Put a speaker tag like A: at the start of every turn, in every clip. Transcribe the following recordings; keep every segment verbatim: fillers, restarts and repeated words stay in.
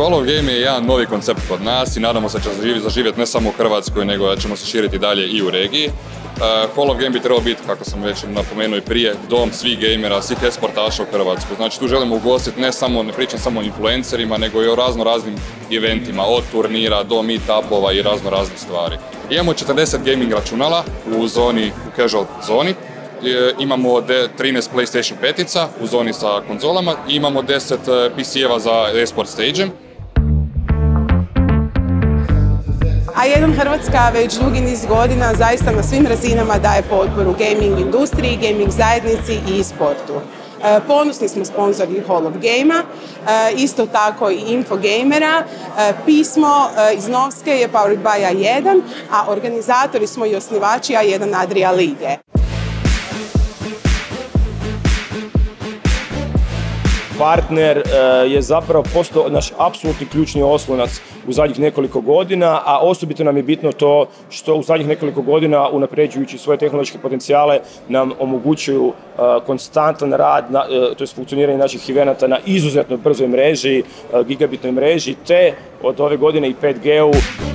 A: Hall of Game je jedan novi koncept kod nas i nadamo se da će zaživjeti ne samo u Hrvatskoj, nego da ćemo se širiti dalje i u regiji. Uh, Hall of Game bi trebao biti, kako sam već napomenuo i prije, dom svih gamera, svih e-sportaša u Hrvatskoj. Znači tu želimo ugostiti ne samo, ne pričam samo o influencerima, nego i o razno raznim eventima, od turnira do meetupova i razno raznih stvari. Imamo četrdeset gaming računala u zoni, u casual zoni. Imamo trinaest PlayStation petica u zoni sa konzolama i imamo deset P C-eva za e-sport stage-em.
B: A jedan Hrvatska već dugi niz godina zaista na svim razinama daje potporu gaming industriji, gaming zajednici i e-sportu. Ponosni smo sponzori Hall of Game-a, isto tako i Infogamera. Pismo iz Novske je Powered by A jedan, a organizatori smo i osnivači A jedan Adria lige.
C: Partner je zapravo postao naš apsolutni ključni oslonac u zadnjih nekoliko godina, a osobito nam je bitno to što u zadnjih nekoliko godina, unapređujući svoje tehnološke potencijale, nam omogućuju konstantan rad, to je funkcioniranje naših evenata na izuzetno brzoj mreži, gigabitnoj mreži, te od ove godine i pet G-u.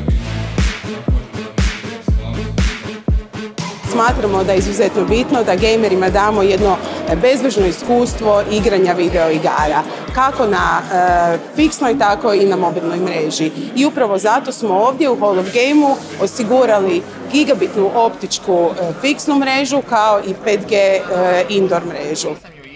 B: Smatramo da je izuzetno bitno da gamerima damo jedno bezbrižno iskustvo igranja video igara, kako na e, fiksnoj, tako i na mobilnoj mreži. I upravo zato smo ovdje u Hall of Game-u osigurali gigabitnu optičku e, fiksnu mrežu kao i pet G e, indoor mrežu.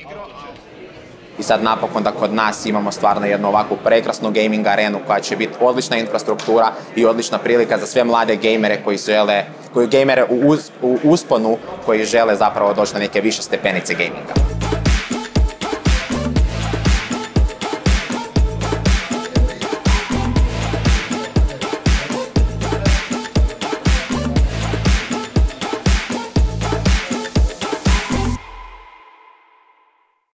D: I sad napokon da kod nas imamo stvarno jednu ovakvu prekrasnu gaming arenu koja će biti odlična infrastruktura i odlična prilika za sve mlade gamere koji žele, koji gamere u, uz, u usponu koji žele zapravo doći na neke više stepenice gaminga.